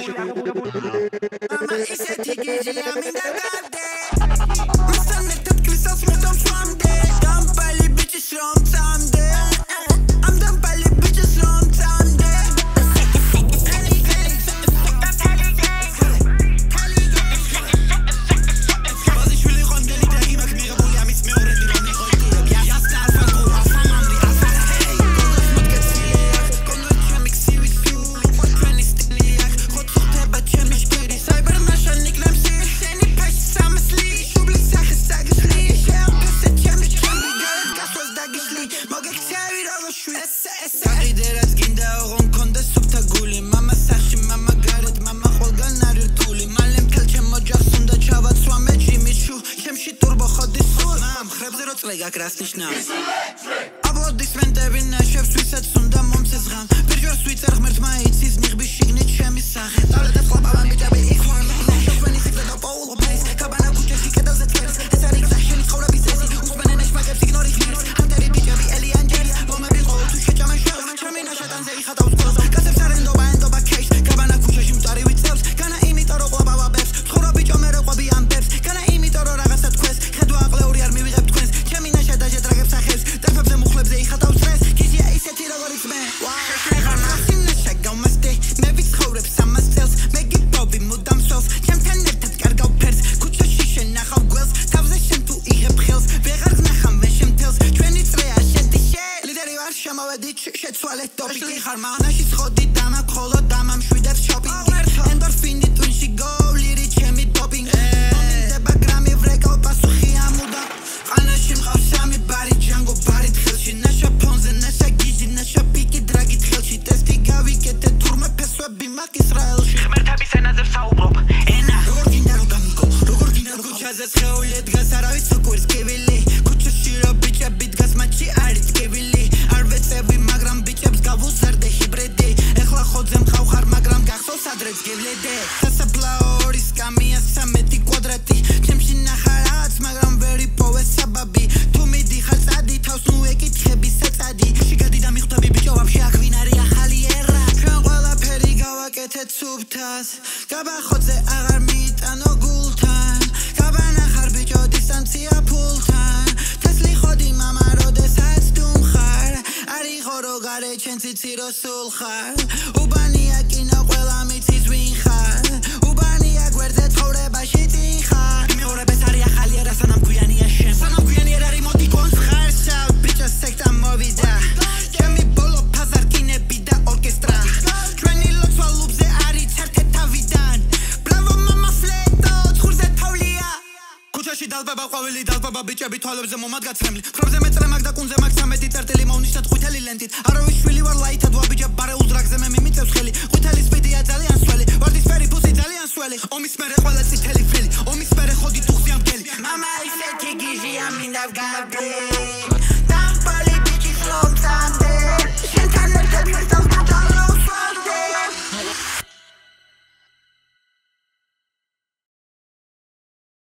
Mama ისეთი გიჟია მინდა გავდე მასთან ერთად კრისტალს მუდამ სვამდე დამბალი ბიჭის რომ წამდე ამ დამბალი ბიჭის რომ წამდე ბაზიშვილი ხონდელი და იმაკ მიღებული ამის მეორე დილონი ხოიტირებ იასნა არფაკო აფამამრი აფარჰეი გოლოს მოტკეცილია გოლოს ჩემი ქსივი სული ჩვენი სტილია ხოწუხდება ჩემი შკირი საიბერნაშან ნიკლემსი შენი ფაში სამასლი შუბლის სახე საგისლი შეამბესე ჩემი გარეთ გასვას დაგიშლი მოგექცევი როგორ შვი გაყიდე რაც გინდა ოღონ მქონდა სუფთა გული მამა სახში მამა გარეთ მამა ყველგან არის რთული მალე მთელ ჩემ ოჯახს უნდა ჩავაცვამე ჯიმიშუ ჩემში ტურბო ხოდის სულ მხრებზე რო წლე გაკრას ნიშნავს აპლოდისმენტები ნაშევს ვისაც უნდა მომცეს ღამ ბირჟვარს ვიწერ ღმერთმა იცის ნიღბის შიგნით ჩემი სახე დავლეთ ხლაპავან ბიჭები იხვარ ჩვენი სიკვდე და პაულო პლეის კაბანა ქუჩაში კედელზე წერს ეს არის გზა შენი ცხოვრების წესი უსმენენ ეშმაკებს იგნორი ღმერთს ანტერი ბიჭები ელიანჯერი მომები ყოველ თუ შეჭამენ შევს ჩემი ნაშატანზე იხატავს გულს გასებს არენდობა ენდობა ქეშ კაბანა ქუჩაში მწარი ვიწევს განა იმიტომ რომ ყვაბავა ბებს ცხოვრობ ბიჭო მე რო ყვები ამბებს განა იმიტომ რომ რაღაცა თქვენს ხედვა აყლეული არ მივიღებ თქვენს ჩემი ნაშატანზე დრაგებს ახებს დაფებზე მუხლებზე იხატავს დღეს გიზია ისეთი როგორიც მე შეხარ მასინა შეგავმასდე მე ვიცხოვრებ სამას წელს მე გიპოვი მუდამ სოლს ჩემთან ერთად კარგავ ფერს ქუჩაში შენახავ გველს თავზე შენ თუ იღებ ხელს ვეღარ გნახავ მე შემთელს ჩვენი წრეა შედიშე ლიდერი ვარ შემოვედი შეცვალეთ ტოპიკი ხარ მანაში ხოდი დამაკ ხოლო დამამშვიდებს შოპინგი ენდორფინი ტვინში გოვლირი ჩემი დოპინგი მომინდება გრამი ვრეკავ პასუხი ამუდა ყანაში მყავს სამი ბარი ჯანგო ბარით ხელში ნაშა ფონზე ნაშა გიჟი ნაშა პიკი დრაგით ხელში ტესტი გავიკეთე თურმე ფესვები მაკ ისრაელში ღმერთების ენაზე ვსაუბრობ ენა როგორ გინდა რომ გამიგო როგორ გინდა რომ ქუჩაზე სხეული დგას არავის უკვირს კივილი ქუჩაში რო ბიჭები დგას მათში არის კივილი არ ვეწევი მაგრამ ბიჭებს გავუსარდე ჰიბრიდი ეხლა ხოძე მყავ ხარ მაგრამ გახსოვს ადრეც გივლედე სასაფლაო ორი სკამია 13 კვადრატი ჩემში ნახა რაღაც მაგრამ ვერ იპოვე საბაბი თუ მიდიხარ წადი თავს ნუ ეკითხები საწადი შიგადი და მიხვდები ბიჭო ვაფშე აქ ვინ არის ახალი ერა ჩვენ ყველაფერი გავაკეთეთ სუფთას გაბახოძე აღარ მიიტანო გულთან გაბანა ხარ ბიჭო დისტანცია ფულთან თესლი ხოდი მამა როდესაც თუ მხარ არიღო რო გარე ჩემ ციცი რო სულ ხარ უბანია კინო ყველა მიცის ვინ ხარ უბანია გვერდზე ცხოვრებაში წინ ხარ იმეორებს არის ახალი ერა სანამ გვიანია შენ სანამ გვიანი ერა არის მოდი კონს ხარსა ბიჭო სექტა მოვიდა ჩემი ბოლო ფაზარკინები და ორკესტრა ჩვენი ლოცვა ლუბზე არის ჩართე თავიდან ბრავო მამა ფლეტო ცხურზე თავლია ქუჩაში დალბება ყვავილი დალბება ბიჭები თვალებზე მომადგაცრემლი ფრობზე მეწრე მაგ და კუნზე მაგ 13 წერტილი მოვნიშნეთ ყვითელი ლენტით არავის შვილი ვარ ლაითად ვაბიჯა ბარეულ დრაგზე მე მიმიწევს ხელი ყვითელი სპიდია ძალიან სველი ვარდისფერი ფუსი ძალიან სველი ომის მერე ყველა წითელი ფილი ომის მერე ხოდი